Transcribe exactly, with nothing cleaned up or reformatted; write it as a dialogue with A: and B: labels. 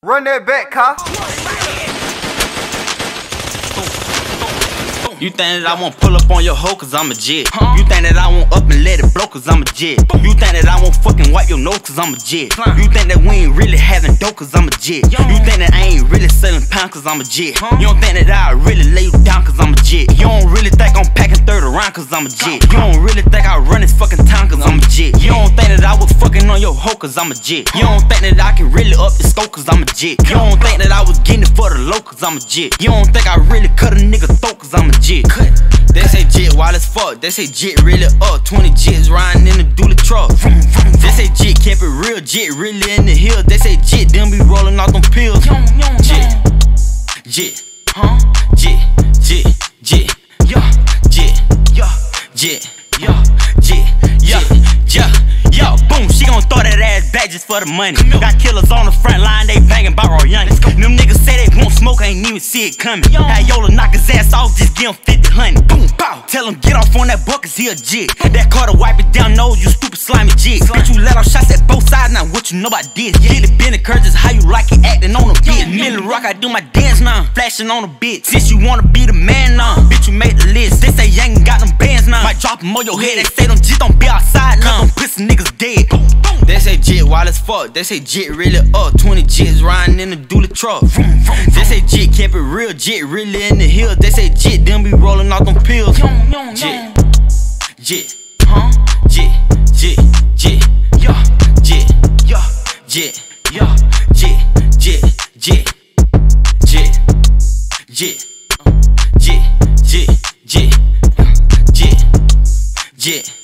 A: Run that back, Kyle.
B: You think that I won't pull up on your hoe cause I'm a jet? Huh? You think that I won't up and let it blow cause I'm a jet? Boom. You think that I won't fucking wipe your nose cause I'm a jet? Flying. You think that we ain't really having dope cause I'm a jet? Yo. You think that I ain't really selling pounds cause I'm a jet? Huh? You don't think that I really lay you down cause I'm a jet? You don't really think I'm packing third around cause I'm a jet? You don't really think I run this fucking town cause I'm a jet? You don't think that I was fucking on your hoe cause I'm a jet? You don't think that I can really up the scope cause I'm a jet? You don't think that I was getting it for the low cause I'm a jet? You don't think I really cut a nigga throat cause I'm a jet? Cut. They say jet wild as fuck, they say jet really up. Twenty jets riding in the dually truck. They say jet kept it real, jet really in the hill. They say jet, them be rolling off them pills. Jet, jet, huh? Jet, jet, jet, yeah, jet, yeah, jet, yeah, jet, yeah, yeah, yeah. Boom, she gon' throw that ass back just for the money. Got killers on the front line, they banging by Roy Young. Them niggas say they won't smoke, I ain't even see it coming. Had Yola knock his ass off, just give him fifty hundred. Boom, pow. Tell him get off on that buck cause he a jit. That Carter wipe it down nose, you stupid slimy jit. Bitch, you let off shots at both sides, now what you know about this? Get it been occurred, just how you like it acting on a bitch. Millie Rock, I do my dance now, flashing on a bitch. Since you wanna be the man now, bitch, you made the list. They say you ain't got them bands now, might drop them on your head. They say them jits don't be outside now, them pussy niggas dead. They say jet wild as fuck, they say jet really up. Twenty jets riding in the dually truck. They say jet kept it real, jet really in the hill. They say jet, them be rolling off them pills. Jet, jet, huh? Jet, jet, jet, yeah, jet, yeah, jet, yeah, jet, jet, jet, jet, jet, jet, jet, jet, jet, jet.